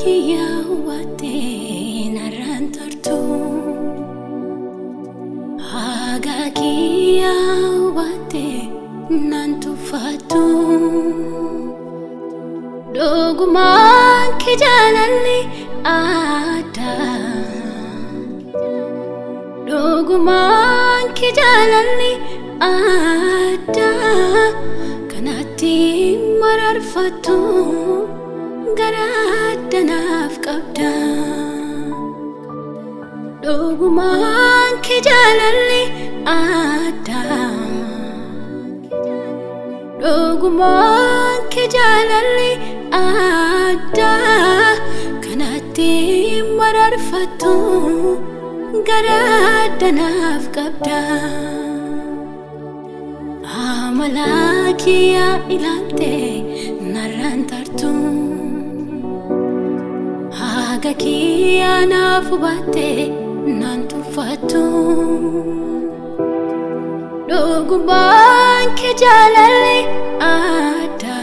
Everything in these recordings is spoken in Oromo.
Kiya wate narantartu Haga kiya wate nantufatu Doguman kijalalli ada Doguman kijalalli ada Kanati mararfatu Garada nafqabda Doguman kijalalli ada Doguman kijalalli ada Kanati mararfatu Garada nafqabda Amalakiya ilante narantartu Haga kiya nafubate nantufatu Doguman kijalalli ada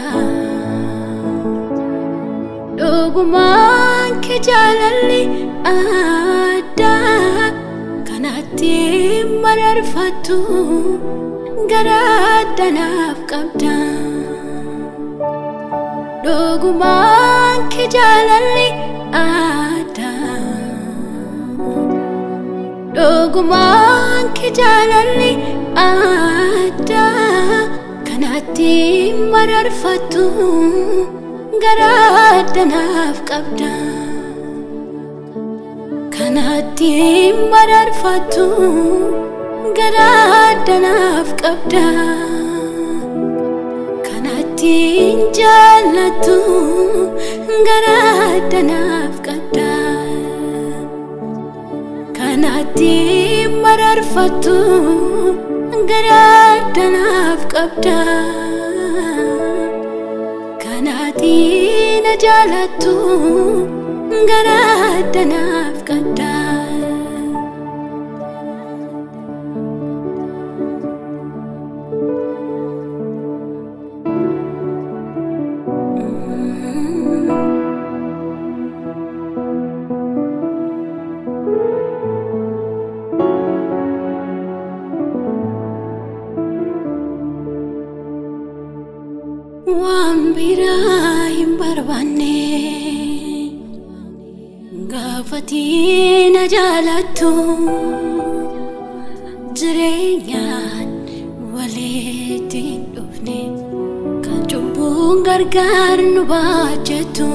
Doguman kijalalli ada Kanati mararfatu Garada nafqabda Doguman kijalalli ada Doguman kijalalli ada Kanati mararfatu Garada nafqabda Kanati mararfatu Garada nafqabda Kanati jaalatu Garada nafqabda Kanati mararfatu Garada nafqabda Kanati najaalatu Garada nafqabda Wambira imbarbanne Gafati najaalatu Jireenyaan walitti dhufne Kan cubbuun gargaar nu baajatu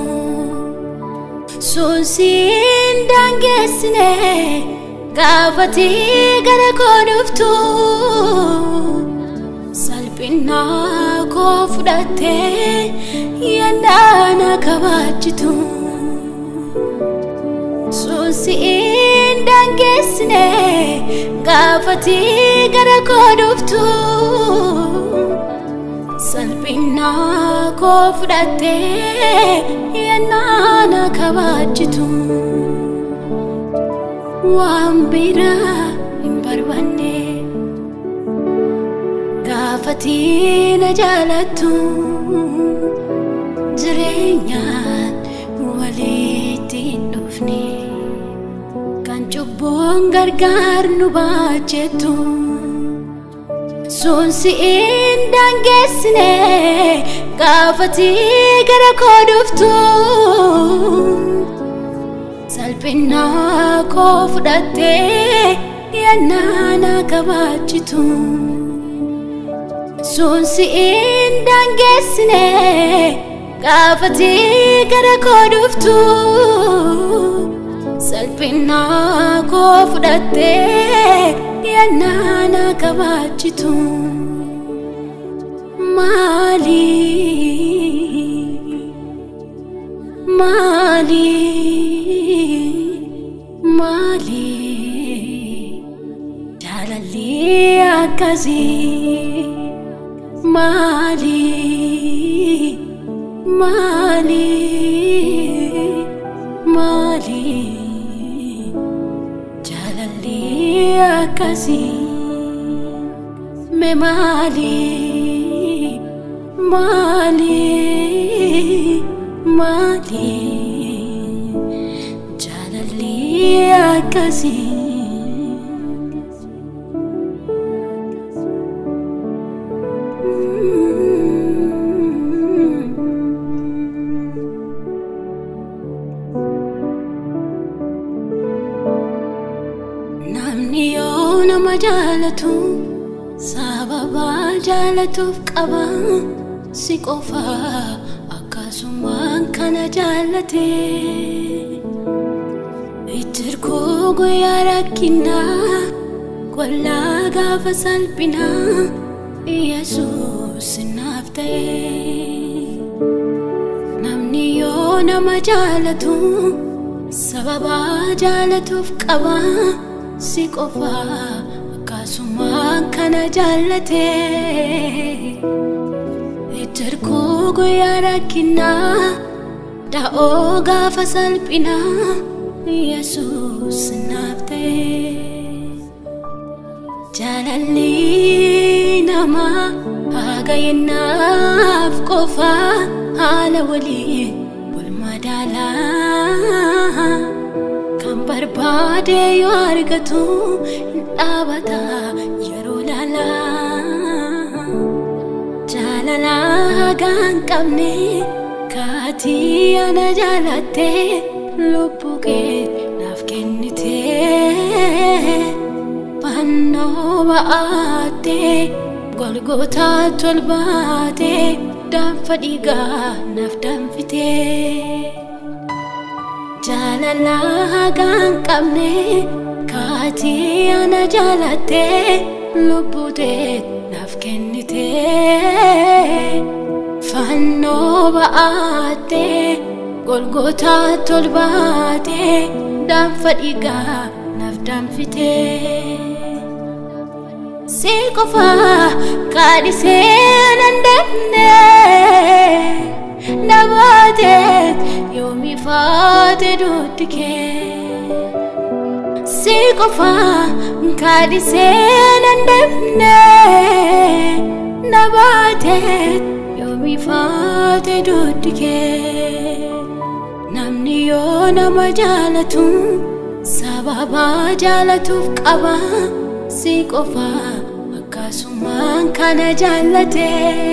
Soosiin daangeessine Gafati gara koo dhuftu Salphina koo fudhatte Yandana kabajitu Soosiin daangeessine Gafati gara koo dhuftu Salphina koo fudhatte Yandana kabajitu Wambira imbarbanne Gafati najaalatu Jireenyaan walitti dhufne Kan cubbuun gargaar nu baajatu Soosiin daangeessine Gafati gara koo dhuftu Salphina koo fudhatte Yandana kabajitu Soosiin daangeessine Gafati gara koo dhuftu Salphina koo fudhatte Yandana kabajitu Maali Jaalalli akkasi Maali Jaalalli akkasi Me Mali Mali Mali akkasi namni yoo nama jaalatu sababa jaalatuuf qaba si qofa akkasumaan kana jaalate itirkoo guyyaa rakkinaa qollaa gaafa salphinaa Yesuus naaf ta'e namni yoo nama jaalatu sababa jaalatuuf qaba si qofa akkasumaan kana jaalate itirkoo guyyaa rakkinaa da'oo gaafa salphinaa Yesuus naaf ta'e jaalalli namaa hagaynaaf qofa haala walii wal madaalaa kan barbaade yoo argatu dhaabata yeroo laalaa jaalala hagaan qabne kaatii ana jaalatte lubbuu kee naaf kennite fannoo ba'atte Golgotaa tolbaate danfa dhiigaa naaf danfite jaalala hagaan qabne kaatii ana jaalatte lubbuu kee naaf kennite fannoo ba'atte Golgotaa tolbaate danfa dhiigaa naaf danfite si qofa kaadhisee dandeenye nabaate yoomi faate duddi kee si qofa kaadhisee dandeenye nabaate yoomi faate duddi kee namni yoo nama jaalatu sababa jaalatuuf qaba si qofa akkasumaan kana jaalate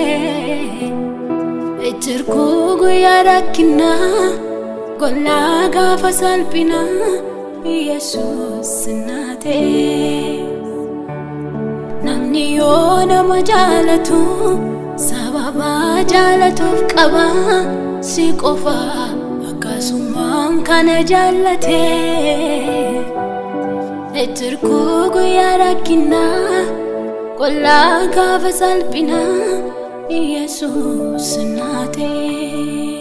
itirkoo guyyaa rakkinaa qollaa gaafa salphinaa Yesuus naa ta'e namni yoo nama jaalatu sababa jaalatuuf qaba si qofa akkasumaan kana jaalate itirkoo guyyaa rakkinaa qollaa gaafa salphinaa Yesuus naa ta'e